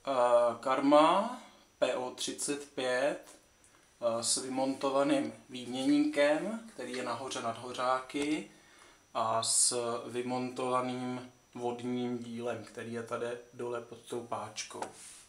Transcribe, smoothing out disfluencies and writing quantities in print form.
Karma PO35 s vymontovaným výměníkem, který je nahoře nad hořáky, a s vymontovaným vodním dílem, který je tady dole pod tou páčkou.